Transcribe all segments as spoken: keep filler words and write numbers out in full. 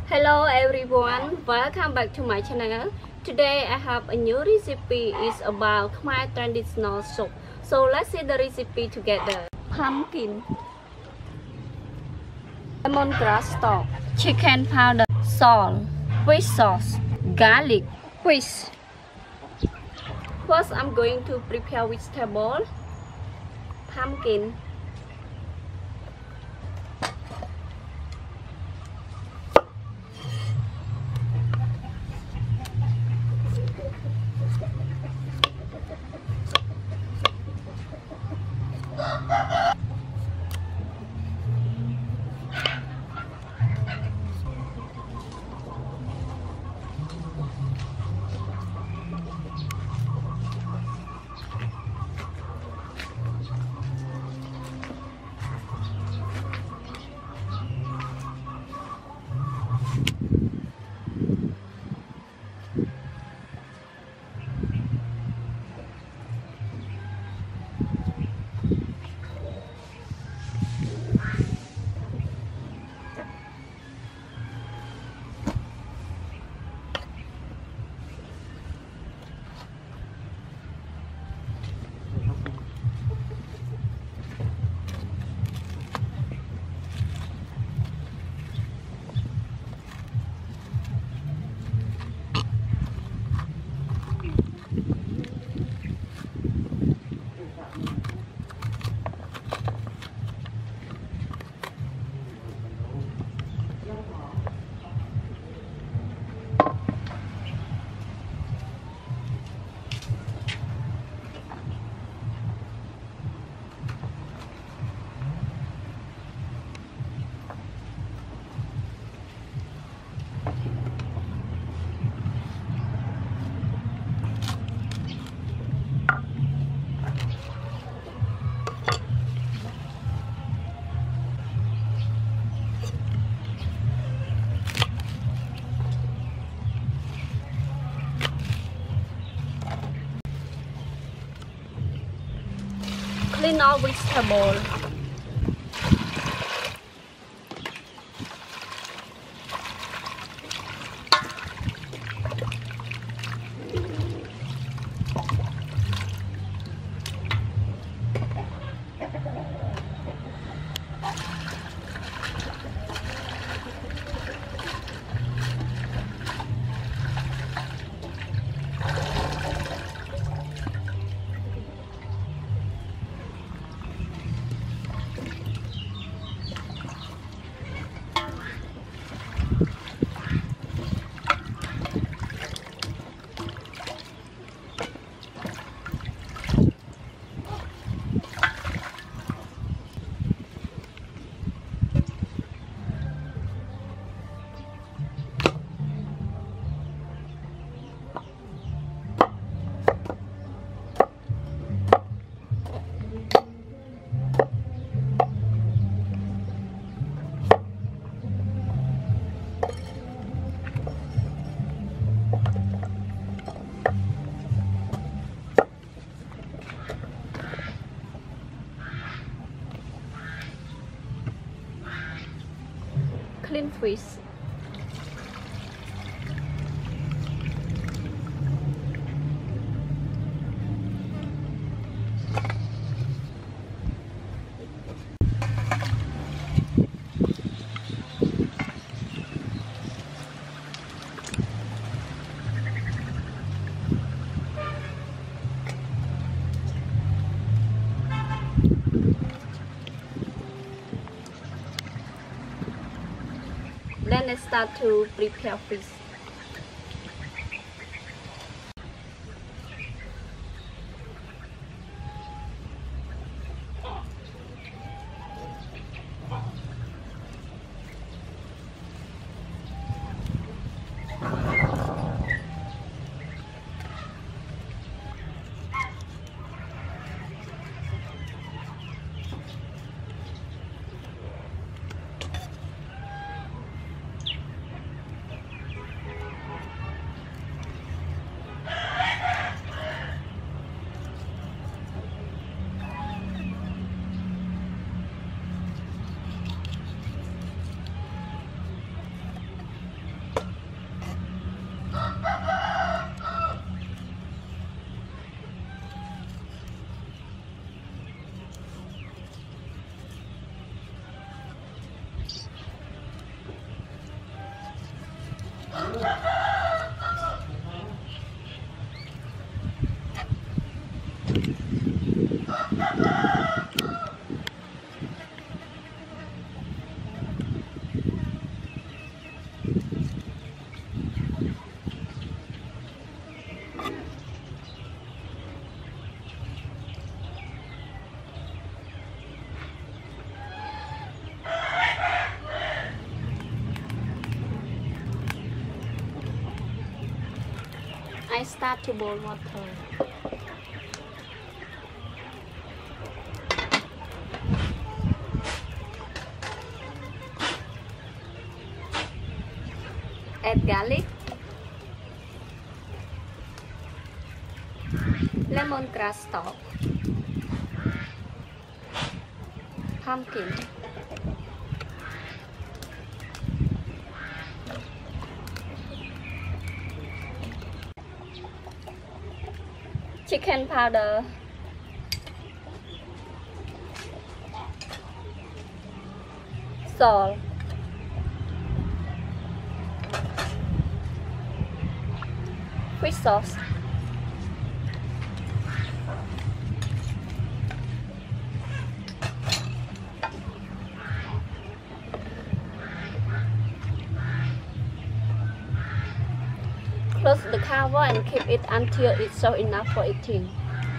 Hello everyone, welcome back to my channel. Today I have a new recipe. It's about Khmer traditional soup. So let's see the recipe together. Pumpkin, lemongrass stalk, chicken powder, salt, fish sauce, garlic, fish. First I'm going to prepare vegetable, pumpkin, clean all vegetable. Clean fish. Then let's start to prepare fish. I start to boil water. Add garlic, lemongrass stalk, pumpkin, chicken powder, salt, fish sauce, close the cover and keep it until it's soft enough for eating.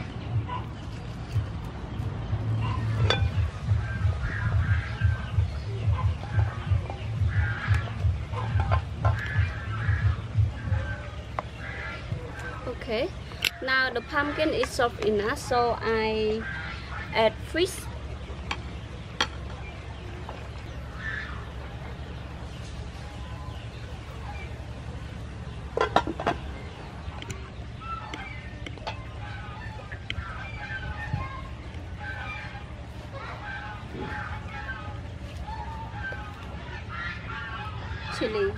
Okay, now the pumpkin is soft enough, so I add fish, chili,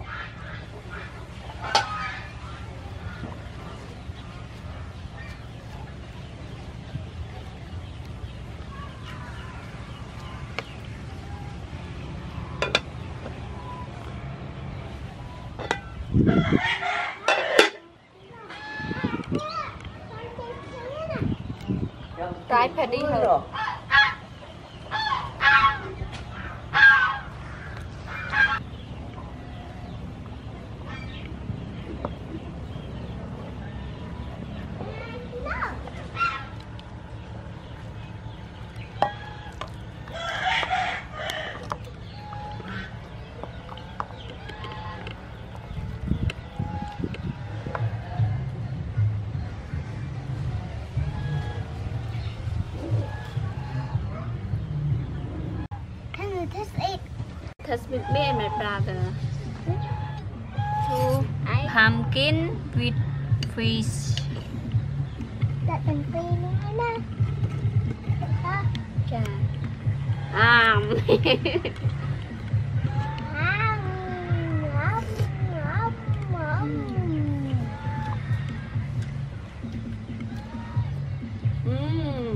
dry paddy herb, Test it. Test with me and my brother. Two. Pumpkin with fish. Thatเป็นฟรีนี่นะอ่ะ Yeah. Um. อ้าวอ้าวอ้าวอ้าว Mmm.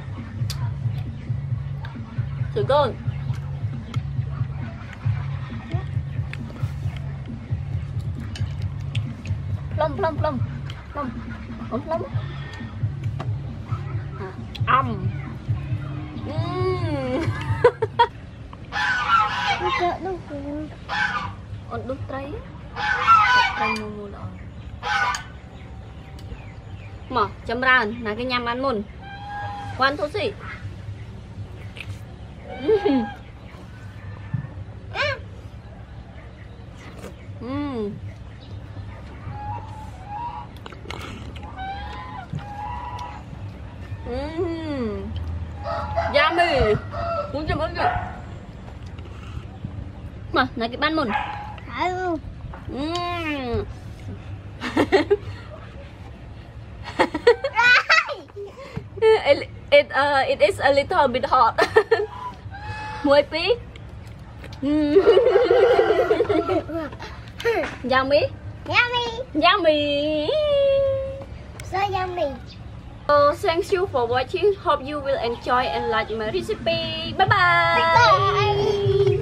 So good. Plum, plum, plum, plum, plum, plum. Um. Mmm. มันเจอลูกอยู่อดลูกไตรไตรมูมูดอนหมอจำรานนะcái nhằm ăn mùn quan thôi gì Mmm. Mmm. Mmm. Yummy. Muốn chấm ớt rồi. Mà, này cái ban mồn. Ừ. Mmm. it, it, uh, it is a little bit hot. Muối pí. Mm. Yummy. Yummy. Yummy. So yummy. So thank you for watching. Hope you will enjoy and like my recipe. Bye bye. Bye bye.